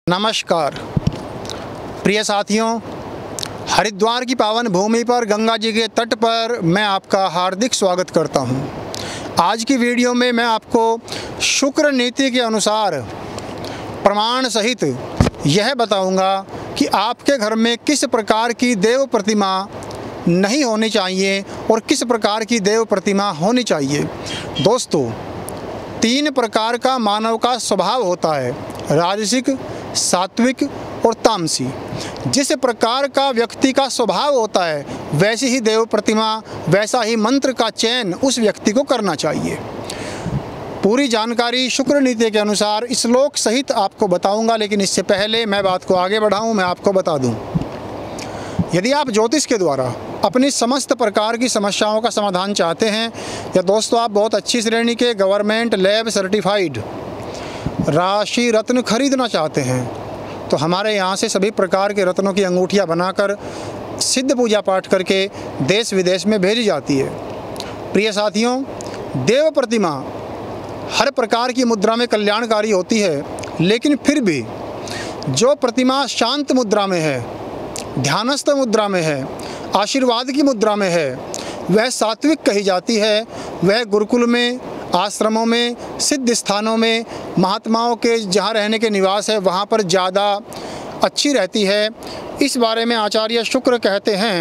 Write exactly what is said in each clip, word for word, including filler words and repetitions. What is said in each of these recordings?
नमस्कार प्रिय साथियों, हरिद्वार की पावन भूमि पर गंगा जी के तट पर मैं आपका हार्दिक स्वागत करता हूं। आज की वीडियो में मैं आपको शुक्र नीति के अनुसार प्रमाण सहित यह बताऊंगा कि आपके घर में किस प्रकार की देव प्रतिमा नहीं होनी चाहिए और किस प्रकार की देव प्रतिमा होनी चाहिए। दोस्तों, तीन प्रकार का मानव का स्वभाव होता है, राजसिक, सात्विक और तामसी। जिस प्रकार का व्यक्ति का स्वभाव होता है वैसी ही देव प्रतिमा, वैसा ही मंत्र का चयन उस व्यक्ति को करना चाहिए। पूरी जानकारी शुक्र नीति के अनुसार श्लोक सहित आपको बताऊंगा, लेकिन इससे पहले मैं बात को आगे बढ़ाऊं, मैं आपको बता दूं, यदि आप ज्योतिष के द्वारा अपनी समस्त प्रकार की समस्याओं का समाधान चाहते हैं, या दोस्तों आप बहुत अच्छी श्रेणी के गवर्नमेंट लैब सर्टिफाइड राशि रत्न खरीदना चाहते हैं, तो हमारे यहाँ से सभी प्रकार के रत्नों की अंगूठियाँ बनाकर सिद्ध पूजा पाठ करके देश विदेश में भेजी जाती है। प्रिय साथियों, देव प्रतिमा हर प्रकार की मुद्रा में कल्याणकारी होती है, लेकिन फिर भी जो प्रतिमा शांत मुद्रा में है, ध्यानस्थ मुद्रा में है, आशीर्वाद की मुद्रा में है, वह सात्विक कही जाती है। वह गुरुकुल में, आश्रमों में, सिद्ध स्थानों में, महात्माओं के जहाँ रहने के निवास है वहाँ पर ज़्यादा अच्छी रहती है। इस बारे में आचार्य शुक्र कहते हैं,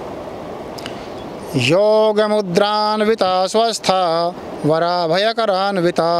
योग मुद्रान्विता स्वस्था वराभयकरान्विता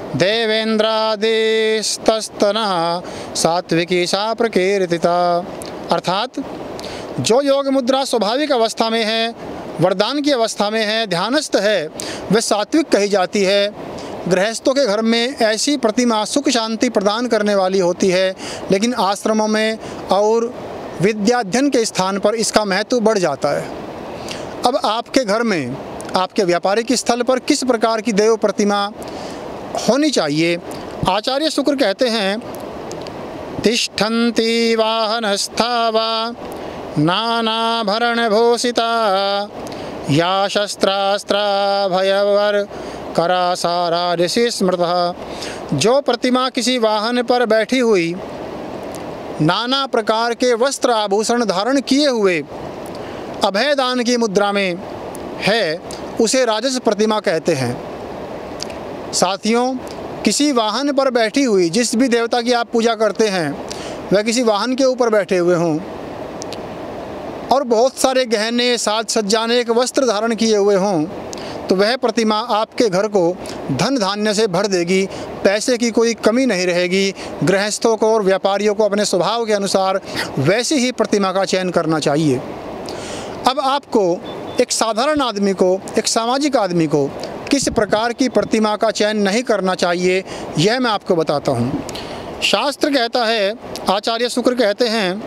देवेंद्रादिस्तस्तना सात्विकी सा प्रकीर्तिता। अर्थात जो योग मुद्रा स्वाभाविक अवस्था में है, वरदान की अवस्था में है, ध्यानस्थ है, वह सात्विक कही जाती है। गृहस्थों के घर में ऐसी प्रतिमा सुख शांति प्रदान करने वाली होती है, लेकिन आश्रमों में और विद्याध्ययन के स्थान पर इसका महत्व बढ़ जाता है। अब आपके घर में, आपके व्यापारिक स्थल पर किस प्रकार की देव प्रतिमा होनी चाहिए? आचार्य शुक्र कहते हैं, तिष्ठन्ति वाहनस्था वा नानाभरणभूषिता या शस्त्रास्त्राभयवर करासारा ऋषि स्मृतः। जो प्रतिमा किसी वाहन पर बैठी हुई, नाना प्रकार के वस्त्र आभूषण धारण किए हुए, अभयदान की मुद्रा में है, उसे राजस प्रतिमा कहते हैं। साथियों, किसी वाहन पर बैठी हुई, जिस भी देवता की आप पूजा करते हैं वह किसी वाहन के ऊपर बैठे हुए हों और बहुत सारे गहने, साज सज्जाने, एक वस्त्र धारण किए हुए हों, तो वह प्रतिमा आपके घर को धन धान्य से भर देगी। पैसे की कोई कमी नहीं रहेगी। गृहस्थों को और व्यापारियों को अपने स्वभाव के अनुसार वैसी ही प्रतिमा का चयन करना चाहिए। अब आपको, एक साधारण आदमी को, एक सामाजिक आदमी को किस प्रकार की प्रतिमा का चयन नहीं करना चाहिए, यह मैं आपको बताता हूँ। शास्त्र कहता है, आचार्य शुक्र कहते हैं,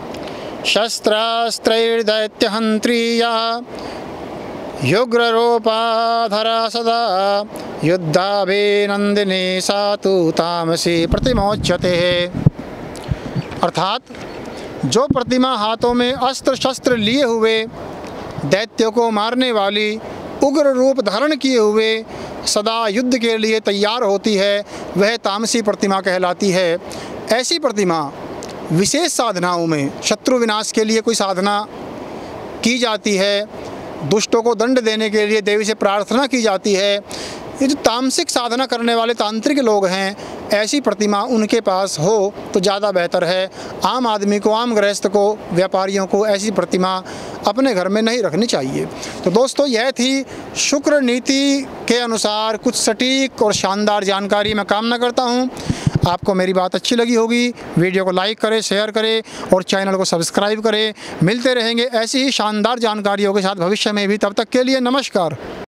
शस्त्रास्त्रैर्दैत्यहन्त्रीया युग्ररूपाधरा सदा युद्धाभिनंदिनी सातु तामसी प्रतिमोच्यते। अर्थात जो प्रतिमा हाथों में अस्त्र शस्त्र लिए हुए, दैत्यों को मारने वाली, उग्र रूप धारण किए हुए, सदा युद्ध के लिए तैयार होती है, वह तामसी प्रतिमा कहलाती है। ऐसी प्रतिमा विशेष साधनाओं में, शत्रु विनाश के लिए कोई साधना की जाती है, दुष्टों को दंड देने के लिए देवी से प्रार्थना की जाती है, ये जो तामसिक साधना करने वाले तांत्रिक लोग हैं, ऐसी प्रतिमा उनके पास हो तो ज़्यादा बेहतर है। आम आदमी को, आम गृहस्थ को, व्यापारियों को ऐसी प्रतिमा अपने घर में नहीं रखनी चाहिए। तो दोस्तों, यह थी शुक्र नीति के अनुसार कुछ सटीक और शानदार जानकारी। मैं कामना करता हूँ आपको मेरी बात अच्छी लगी होगी। वीडियो को लाइक करें, शेयर करें और चैनल को सब्सक्राइब करें। मिलते रहेंगे ऐसी ही शानदार जानकारियों के साथ भविष्य में भी। तब तक के लिए नमस्कार।